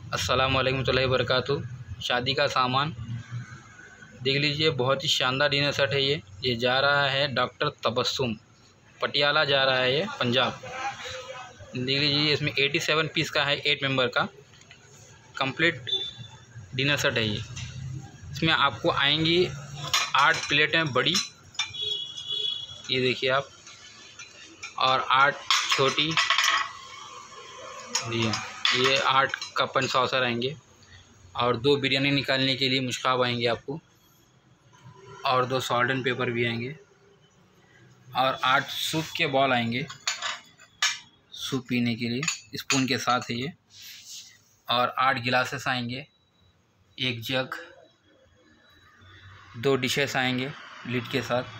अस्सलाम वालेकुम warahmatullahi वबरकातुहू। शादी का सामान देख लीजिए, बहुत ही शानदार डिनर सेट है। ये जा रहा है डॉक्टर तबस्सुम, पटियाला जा रहा है, ये पंजाब। देख लीजिए, इसमें 87 पीस का है, 8 मेंबर का कंप्लीट डिनर सेट है। इसमें आपको आएंगी 8 प्लेटें बड़ी, ये देखिए आप, और 8 छोटी। जी हाँ, ये 8 कप एंड सॉसर आएंगे, और 2 बिरयानी निकालने के लिए मुश्काब आएंगे आपको, और 2 सॉल्ट एंड पेपर भी आएंगे, और 8 सूप के बॉल आएंगे, सूप पीने के लिए स्पून के साथ है ये, और 8 गिलासेस आएंगे, 1 जग, 2 डिशेस आएंगे लिड के साथ,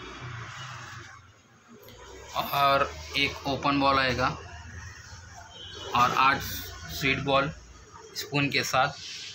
और 1 ओपन बॉल आएगा, और 8 स्वीट बॉल स्पून के साथ,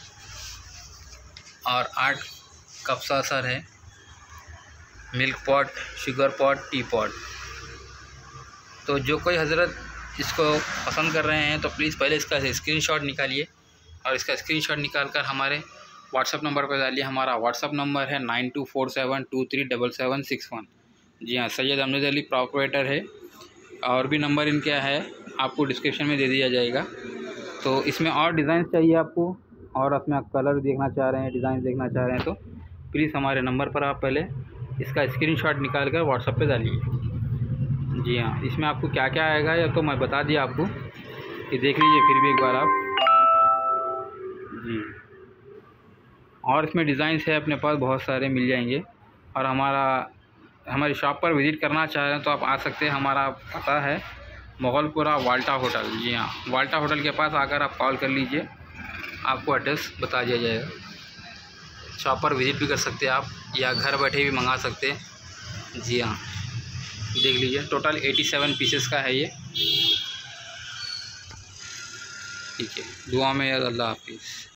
और 8 कप सॉसर है, milk pot, sugar pot, tea pot. तो जो कोई हज़रत इसको पसंद कर रहे हैं तो प्लीज़ पहले इसका स्क्रीनशॉट निकालिए, और इसका स्क्रीनशॉट निकालकर हमारे व्हाट्सअप नंबर पर डालिए। हमारा व्हाट्सअप नंबर है 9247237761। जी हाँ, सैयद अहमद अली प्रोपराइटर है, और भी नंबर इनका है आपको डिस्क्रिप्शन में दे दिया जाएगा। तो इसमें और डिज़ाइन चाहिए आपको, और अपना कलर देखना चाह रहे हैं, डिज़ाइन देखना चाह रहे हैं, तो प्लीज़ हमारे नंबर पर आप पहले इसका स्क्रीनशॉट निकाल कर व्हाट्सएप पे डालिए। जी हाँ, इसमें आपको क्या क्या आएगा या तो मैं बता दिया आपको, ये देख लीजिए फिर भी एक बार आप। जी, और इसमें डिज़ाइंस है अपने पास, बहुत सारे मिल जाएंगे। और हमारी शॉप पर विज़िट करना चाह रहे हैं तो आप आ सकते हैं। हमारा पता है मुगलपुरा वाल्टा होटल। जी हाँ, वाल्टा होटल के पास आकर आप कॉल कर लीजिए, आपको एड्रेस बता दिया जाएगा। शॉप पर विज़िट भी कर सकते हैं आप, या घर बैठे भी मंगा सकते हैं। जी हाँ, देख लीजिए, टोटल 87 पीसेस का है ये। ठीक है, दुआ में याद, अल्लाह हाफिज़।